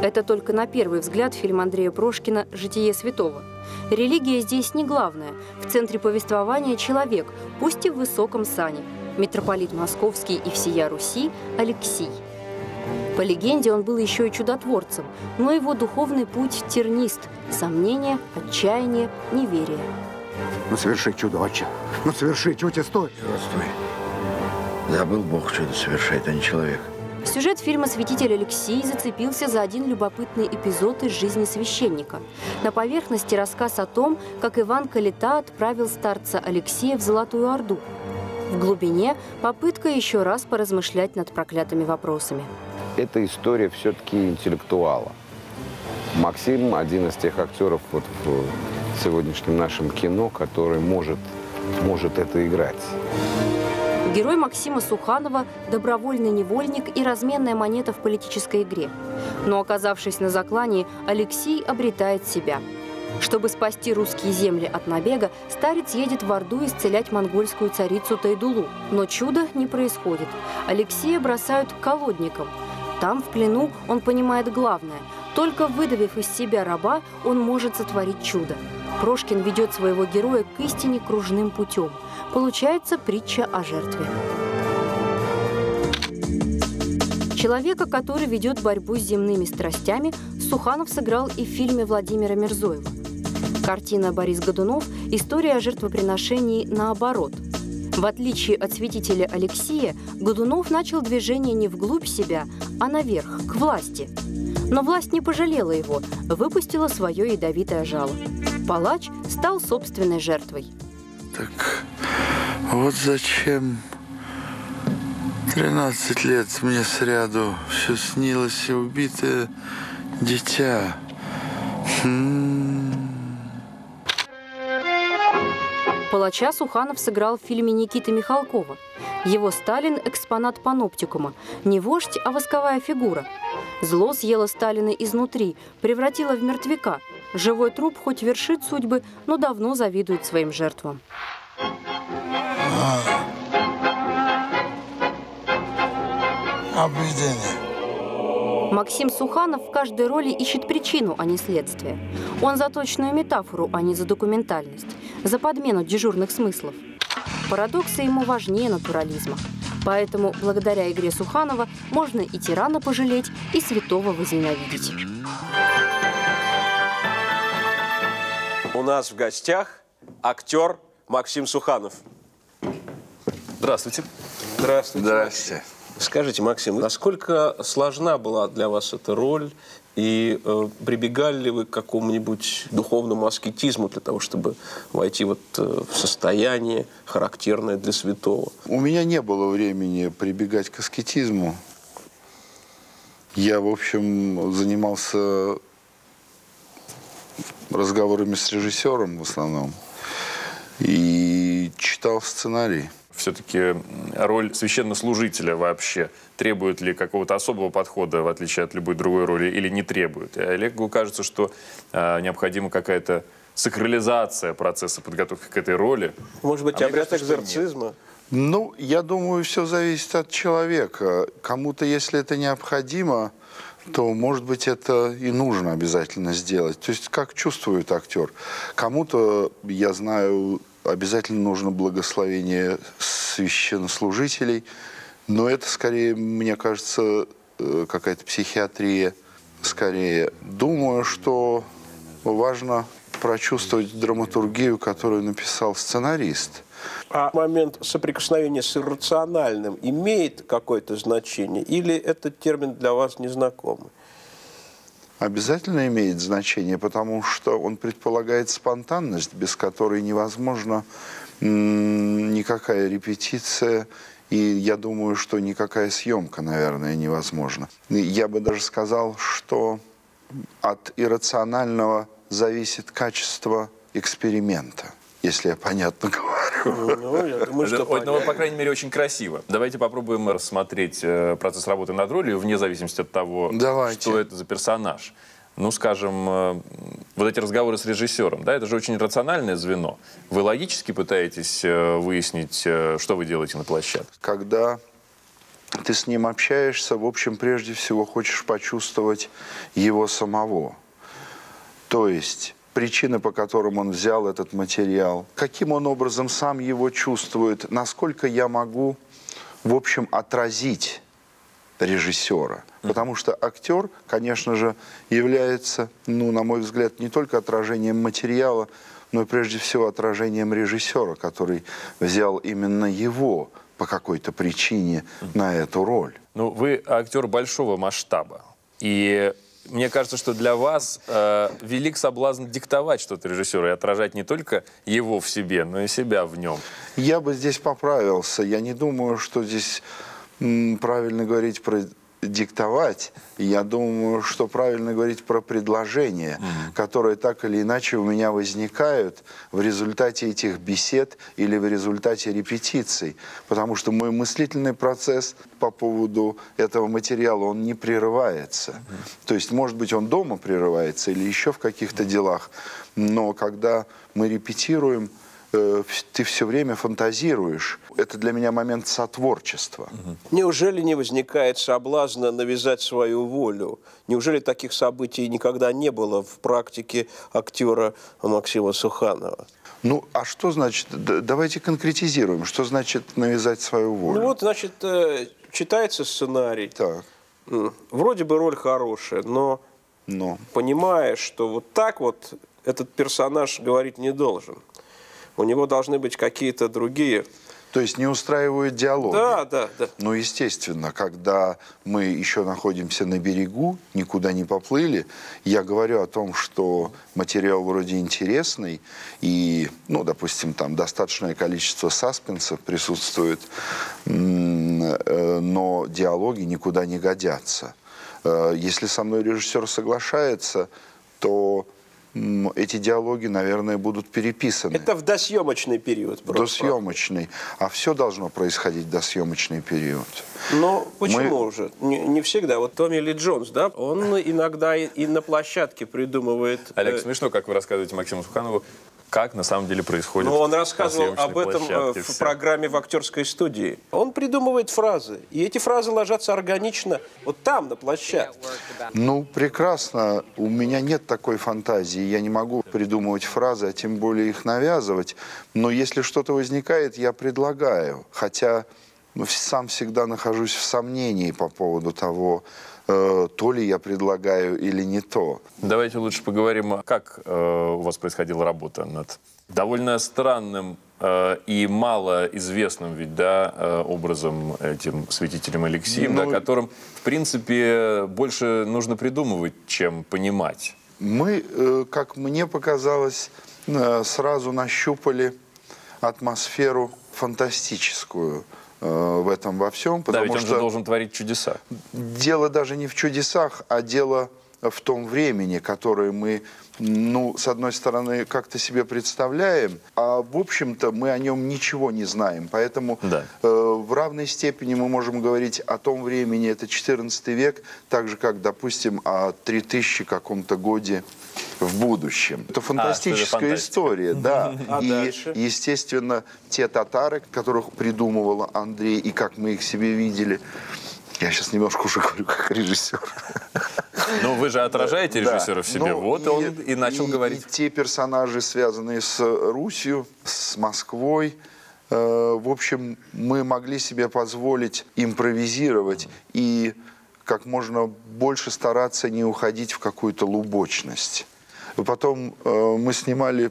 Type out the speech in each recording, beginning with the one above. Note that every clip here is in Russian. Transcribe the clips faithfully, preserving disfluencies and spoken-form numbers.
Это только на первый взгляд фильм Андрея Прошкина «Житие святого». Религия здесь не главная. В центре повествования человек, пусть и в высоком сане. Митрополит Московский и всея Руси Алексий. По легенде, он был еще и чудотворцем, но его духовный путь тернист. Сомнения, отчаяние, неверие. Ну соверши чудо, отче. Ну соверши, чуть и стой. Стой. Забыл Бог, чудо совершает, а не человек. Сюжет фильма «Святитель Алексий» зацепился за один любопытный эпизод из жизни священника. На поверхности рассказ о том, как Иван Калита отправил старца Алексея в Золотую Орду. В глубине попытка еще раз поразмышлять над проклятыми вопросами. Это история все-таки интеллектуала. Максим – один из тех актеров вот в сегодняшнем нашем кино, который может, может это играть. Герой Максима Суханова – добровольный невольник и разменная монета в политической игре. Но, оказавшись на заклании, Алексей обретает себя. Чтобы спасти русские земли от набега, старец едет в Орду исцелять монгольскую царицу Тайдулу. Но чудо не происходит. Алексея бросают к колодникам. Там, в плену, он понимает главное. Только выдавив из себя раба, он может сотворить чудо. Прошкин ведет своего героя к истине кружным путем. Получается притча о жертве. Человека, который ведет борьбу с земными страстями, Суханов сыграл и в фильме Владимира Мирзоева. Картина «Борис Годунов» – история о жертвоприношении наоборот. В отличие от святителя Алексия, Годунов начал движение не вглубь себя, а наверх, к власти. Но власть не пожалела его, выпустила свое ядовитое жало. Палач стал собственной жертвой. Так вот зачем тринадцать лет мне сряду все снилось и убитое дитя. М-м-м. Палача Суханов сыграл в фильме Никиты Михалкова. Его Сталин – экспонат паноптикума. Не вождь, а восковая фигура. Зло съело Сталина изнутри, превратило в мертвяка. Живой труп хоть вершит судьбы, но давно завидует своим жертвам. А. Обведение. Максим Суханов в каждой роли ищет причину, а не следствие. Он за точную метафору, а не за документальность. За подмену дежурных смыслов. Парадоксы ему важнее натурализма. Поэтому благодаря игре Суханова можно и тирана пожалеть, и святого возненавидеть. У нас в гостях актер Максим Суханов. Здравствуйте. Здравствуйте. Здравствуйте. Скажите, Максим, насколько сложна была для вас эта роль? И э, прибегали ли вы к какому-нибудь духовному аскетизму для того, чтобы войти вот, э, в состояние, характерное для святого? У меня не было времени прибегать к аскетизму. Я, в общем, занимался разговорами с режиссером в основном и читал сценарий. Все-таки роль священнослужителя вообще требует ли какого-то особого подхода, в отличие от любой другой роли, или не требует? И Олегу кажется, что э, необходима какая-то сакрализация процесса подготовки к этой роли. Может быть, а обряд кажется, экзорцизма? Ну, я думаю, все зависит от человека. Кому-то, если это необходимо, то, может быть, это и нужно обязательно сделать. То есть, как чувствует актер. Кому-то, я знаю, обязательно нужно благословение священнослужителей, но это скорее, мне кажется, какая-то психиатрия. Скорее, думаю, что важно прочувствовать драматургию, которую написал сценарист. А момент соприкосновения с иррациональным имеет какое-то значение? Или этот термин для вас незнакомый? Обязательно имеет значение, потому что он предполагает спонтанность, без которой невозможно никакая репетиция, и я думаю, что никакая съемка, наверное, невозможна. Я бы даже сказал, что от иррационального зависит качество эксперимента, если я понятно говорю. Ну, я думаю, что ну, по крайней мере, очень красиво. Давайте попробуем рассмотреть э, процесс работы над ролью, вне зависимости от того, Давайте. Что это за персонаж. Ну, скажем, э, вот эти разговоры с режиссером, да, это же очень рациональное звено. Вы логически пытаетесь э, выяснить, э, что вы делаете на площадке? Когда ты с ним общаешься, в общем, прежде всего хочешь почувствовать его самого. То есть причины, по которым он взял этот материал, каким он образом сам его чувствует, насколько я могу, в общем, отразить режиссера. Потому что актер, конечно же, является, ну, на мой взгляд, не только отражением материала, но и прежде всего отражением режиссера, который взял именно его по какой-то причине на эту роль. Ну, вы актер большого масштаба. И мне кажется, что для вас э, велик соблазн диктовать что-то режиссеру и отражать не только его в себе, но и себя в нем. Я бы здесь поправился. Я не думаю, что здесь м, правильно говорить про диктовать. Я думаю, что правильно говорить про предложения, mm-hmm. которые так или иначе у меня возникают в результате этих бесед или в результате репетиций. Потому что мой мыслительный процесс по поводу этого материала, он не прерывается. Mm-hmm. То есть, может быть, он дома прерывается или еще в каких-то mm-hmm. делах, но когда мы репетируем, ты все время фантазируешь. Это для меня момент сотворчества. Неужели не возникает соблазна навязать свою волю? Неужели таких событий никогда не было в практике актера Максима Суханова? Ну, а что значит, давайте конкретизируем, что значит навязать свою волю? Ну вот, значит, читается сценарий. Так. Вроде бы роль хорошая, но, но понимаешь, что вот так вот этот персонаж говорить не должен. У него должны быть какие-то другие... То есть не устраивают диалоги? Да, да, да. Ну, естественно, когда мы еще находимся на берегу, никуда не поплыли, я говорю о том, что материал вроде интересный, и, ну, допустим, там достаточное количество саспенса присутствует, но диалоги никуда не годятся. Если со мной режиссер соглашается, то... эти диалоги, наверное, будут переписаны. Это в досъемочный период. В досъемочный. А все должно происходить в досъемочный период. Но почему Мы... же? Не, не всегда. Вот Томми Ли Джонс, да, он иногда и, и на площадке придумывает... Олег, смешно, как вы рассказываете Максиму Суханову, как на самом деле происходит. Ну, он рассказывал об этом в все. программе в актерской студии. Он придумывает фразы, и эти фразы ложатся органично вот там, на площадке. Ну, прекрасно. У меня нет такой фантазии. Я не могу придумывать фразы, а тем более их навязывать. Но если что-то возникает, я предлагаю. Хотя сам всегда нахожусь в сомнении по поводу того, то ли я предлагаю или не то. Давайте лучше поговорим, как э, у вас происходила работа над довольно странным э, и малоизвестным ведь, да, э, образом, этим святителем Алексием, ну, да, которым, в принципе, больше нужно придумывать, чем понимать. Мы, э, как мне показалось, э, сразу нащупали атмосферу фантастическую в этом во всем, потому да, ведь он что же должен творить чудеса. Дело даже не в чудесах, а дело в том времени, которое мы, ну, с одной стороны, как-то себе представляем, а в общем-то мы о нем ничего не знаем. Поэтому да. э, в равной степени мы можем говорить о том времени, это четырнадцатый век, так же, как, допустим, о три тысячи каком-то годе в будущем. Это фантастическая а, история, да. А и, дальше? естественно, те татары, которых придумывал Андрей, и как мы их себе видели, я сейчас немножко уже говорю как режиссер. Но вы же отражаете режиссера да. в себе. Ну, вот и, он и начал и, говорить. И те персонажи, связанные с Русью, с Москвой, э, в общем, мы могли себе позволить импровизировать и как можно больше стараться не уходить в какую-то лубочность. Потом э, мы снимали,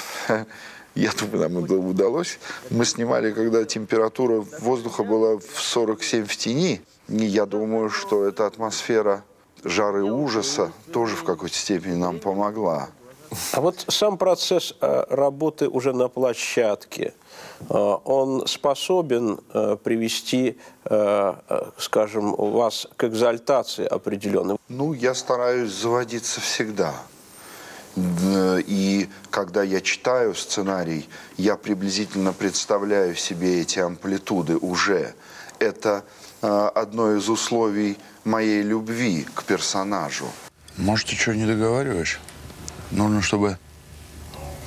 я думаю, нам это удалось, мы снимали, когда температура воздуха была в сорок семь в тени. И я думаю, что эта атмосфера жары ужаса тоже в какой-то степени нам помогла. А вот сам процесс работы уже на площадке, он способен привести, скажем, вас к экзальтации определенной? Ну, я стараюсь заводиться всегда. И когда я читаю сценарий, я приблизительно представляю себе эти амплитуды уже. Это одно из условий моей любви к персонажу. Может, ты что не договариваешь? Нужно, чтобы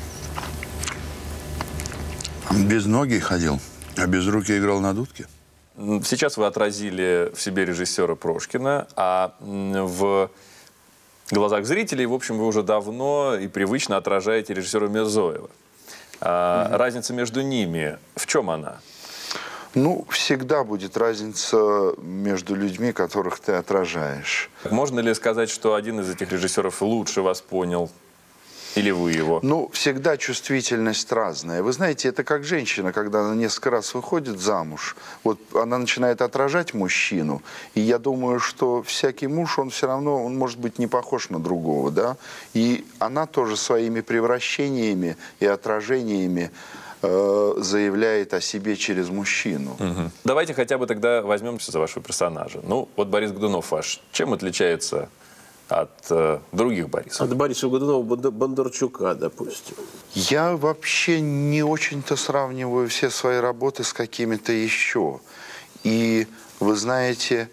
без ноги ходил, а без руки играл на дудке. сейчас вы отразили в себе режиссера Прошкина, а в глазах зрителей, в общем, вы уже давно и привычно отражаете режиссера Мирзоева. А, mm-hmm. Разница между ними, в чем она? Ну, всегда будет разница между людьми, которых ты отражаешь. Можно ли сказать, что один из этих режиссеров лучше вас понял? Или вы его? Ну, всегда чувствительность разная. Вы знаете, это как женщина, когда она несколько раз выходит замуж. Вот она начинает отражать мужчину. И я думаю, что всякий муж, он все равно, он может быть не похож на другого, да? И она тоже своими превращениями и отражениями э, заявляет о себе через мужчину. Угу. Давайте хотя бы тогда возьмемся за вашего персонажа. Ну, вот Борис Годунов ваш. Чем отличается от э, других Борисов? От Бориса Годунова Бондарчука, допустим. Я вообще не очень-то сравниваю все свои работы с какими-то еще. И вы знаете,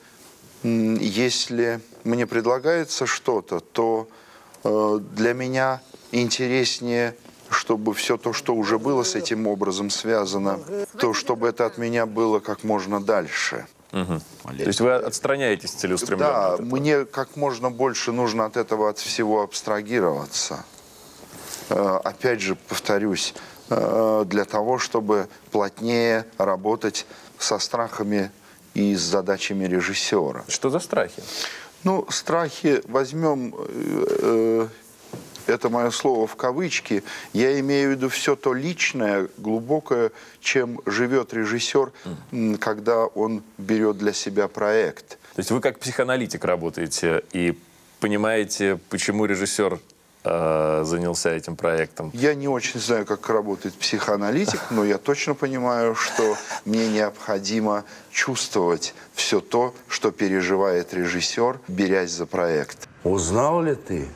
если мне предлагается что-то, то э, для меня интереснее, чтобы все то, что уже было с этим образом связано, то чтобы это от меня было как можно дальше. Угу. То есть вы отстраняетесь целеустремленно? Да, от этого? Мне как можно больше нужно от этого, от всего абстрагироваться. Э, опять же, повторюсь, э, для того, чтобы плотнее работать со страхами и с задачами режиссера. Что за страхи? Ну, страхи, возьмем э, это мое слово в кавычки, я имею в виду все то личное, глубокое, чем живет режиссер, mm. когда он берет для себя проект. То есть вы как психоаналитик работаете и понимаете, почему режиссер э, занялся этим проектом? Я не очень знаю, как работает психоаналитик, но я точно понимаю, что мне необходимо чувствовать все то, что переживает режиссер, берясь за проект. Узнал ли ты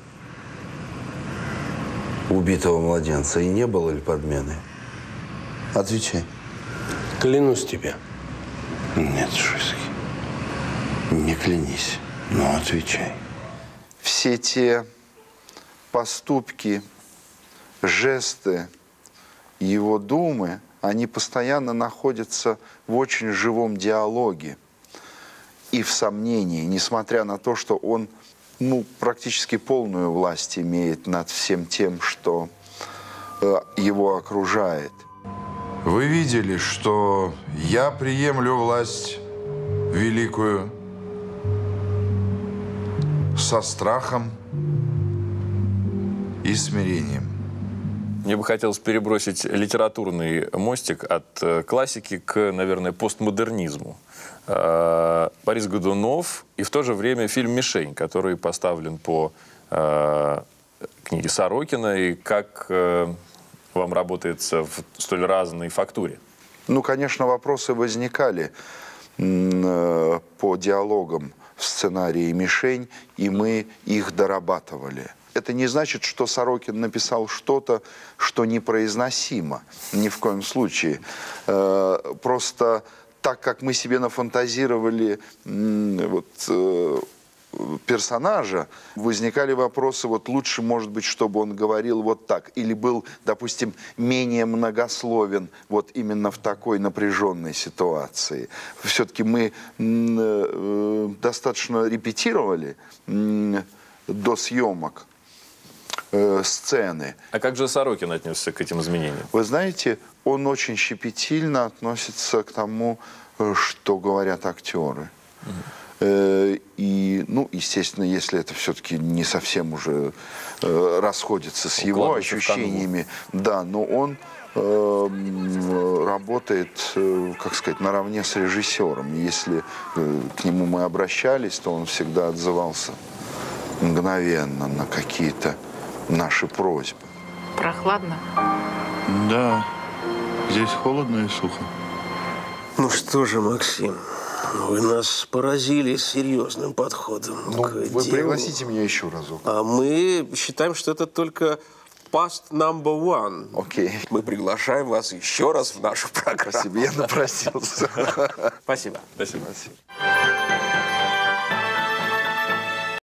убитого младенца, и не было ли подмены? Отвечай. Клянусь тебе. Нет, Шуйский, не клянись, но отвечай. Все те поступки, жесты, его думы, они постоянно находятся в очень живом диалоге и в сомнении, несмотря на то, что он ну, практически полную власть имеет над всем тем, что э, его окружает. Вы видели, что я приемлю власть великую со страхом и смирением. Мне бы хотелось перебросить литературный мостик от э, классики к, наверное, постмодернизму. Э, Борис Годунов и в то же время фильм «Мишень», который поставлен по э, книге Сорокина. И как э, вам работается в столь разной фактуре? Ну, конечно, вопросы возникали э, по диалогам в сценарии «Мишень», и мы их дорабатывали. Это не значит, что Сорокин написал что-то, что непроизносимо. Ни в коем случае. Просто так, как мы себе нафантазировали вот, персонажа, возникали вопросы, вот лучше, может быть, чтобы он говорил вот так. Или был, допустим, менее многословен вот именно в такой напряженной ситуации. Все-таки мы достаточно репетировали до съемок сцены. А как же Сорокин отнесся к этим изменениям? Вы знаете, он очень щепетильно относится к тому, что говорят актеры. Угу. И, ну, естественно, если это все-таки не совсем уже расходится с его ощущениями, да, но он э, работает, как сказать, наравне с режиссером. Если к нему мы обращались, то он всегда отзывался мгновенно на какие-то наши просьбы. Прохладно? Да, здесь холодно и сухо. Ну что же, Максим, вы нас поразили серьезным подходом. Ну, к вы делу. пригласите меня еще разок. А мы считаем, что это только past number one. Окей. Мы приглашаем вас еще раз в нашу программу. Спасибо, я напросился. Спасибо. Спасибо. Спасибо.